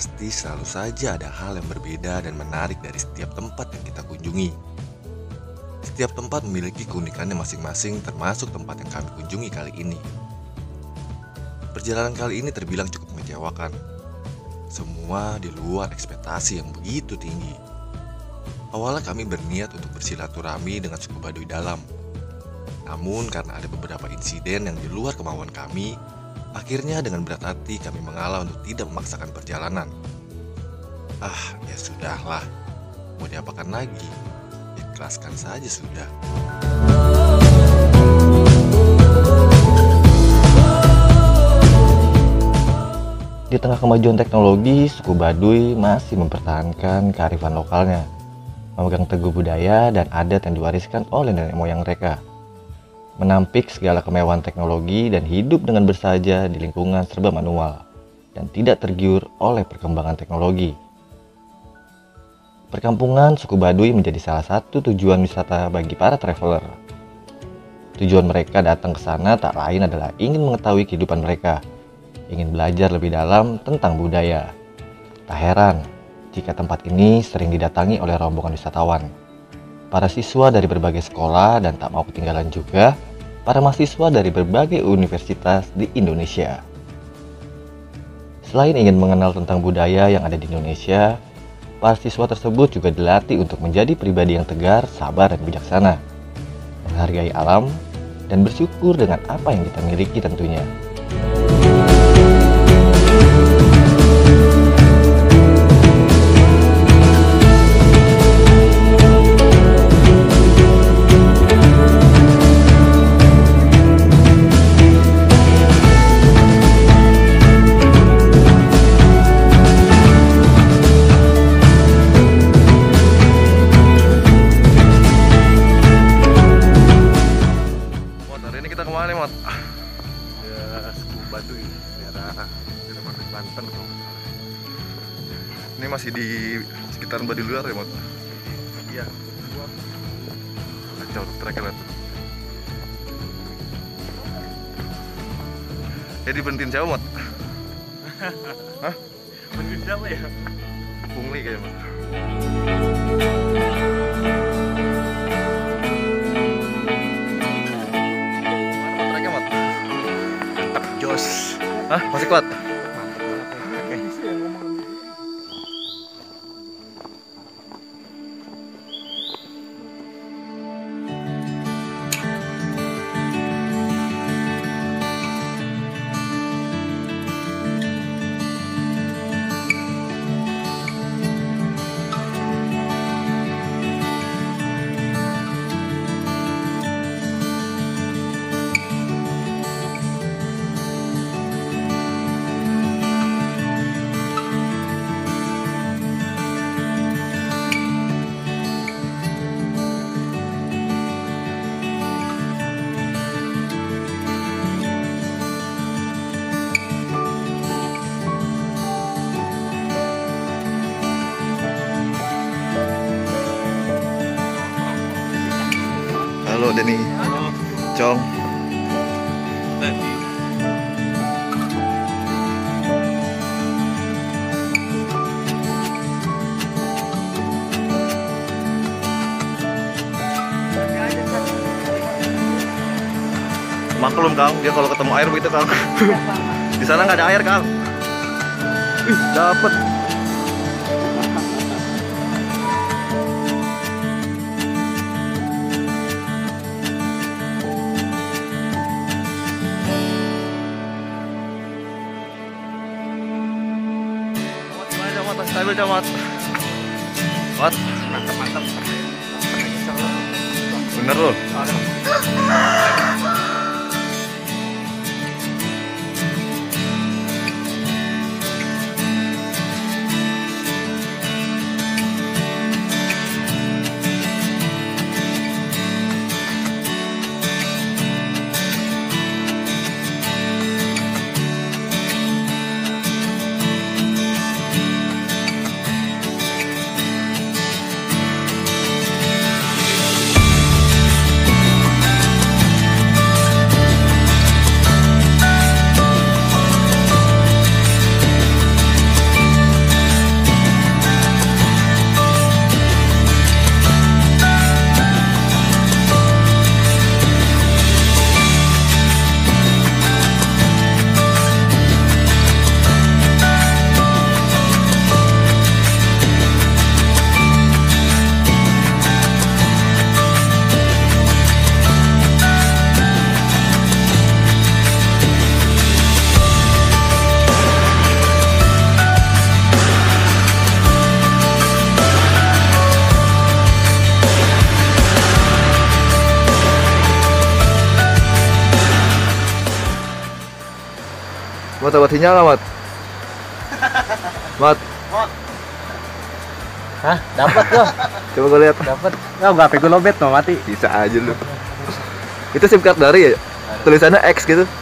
pasti selalu saja ada hal yang berbeda dan menarik dari setiap tempat yang kita kunjungi. Setiap tempat memiliki keunikannya masing-masing, termasuk tempat yang kami kunjungi kali ini. Perjalanan kali ini terbilang cukup mengecewakan. Semua di luar ekspektasi yang begitu tinggi. Awalnya kami berniat untuk bersilaturahmi dengan suku Baduy Dalam. Namun karena ada beberapa insiden yang di luar kemauan kami, akhirnya dengan berat hati kami mengalah untuk tidak memaksakan perjalanan. Ya sudahlah, mau diapakan lagi? Ikhlaskan saja sudah. Di tengah kemajuan teknologi, suku Baduy masih mempertahankan kearifan lokalnya, memegang teguh budaya dan adat yang diwariskan oleh nenek moyang mereka, menampik segala kemewahan teknologi dan hidup dengan bersahaja di lingkungan serba manual dan tidak tergiur oleh perkembangan teknologi. Perkampungan suku Baduy menjadi salah satu tujuan wisata bagi para traveler. Tujuan mereka datang ke sana tak lain adalah ingin mengetahui kehidupan mereka, ingin belajar lebih dalam tentang budaya. Tak heran jika tempat ini sering didatangi oleh rombongan wisatawan. Para siswa dari berbagai sekolah dan tak mau ketinggalan juga para mahasiswa dari berbagai universitas di Indonesia. Selain ingin mengenal tentang budaya yang ada di Indonesia, para siswa tersebut juga dilatih untuk menjadi pribadi yang tegar, sabar, dan bijaksana, menghargai alam, dan bersyukur dengan apa yang kita miliki tentunya. Banten tuh. Ini masih di sekitaran Baduy luar ya, Mot? Iya. Kacau treknya lihat. Jadi berhentiin siapa, Mot? Hah? Berhentiin siapa ya? Pungli kayaknya, Mot. Mana treknya, Mot? Mantap, jos. Hah? Masih kuat? Halo Denny. Halo. Cong. Maklum Kang, dia kalau ketemu air begitu Kang. Di sana nggak ada air Kang. Dapet. Stabil Camat. What? Mantap. Bener loh. Mat, dapat sinyal nggak, Mat? Mat, Hah? Dapat loh. coba gue lihat. Dapat. Enggak HP gue lobet mau mati. Bisa aja lu. Itu SIM card dari ya? Tulisannya X gitu.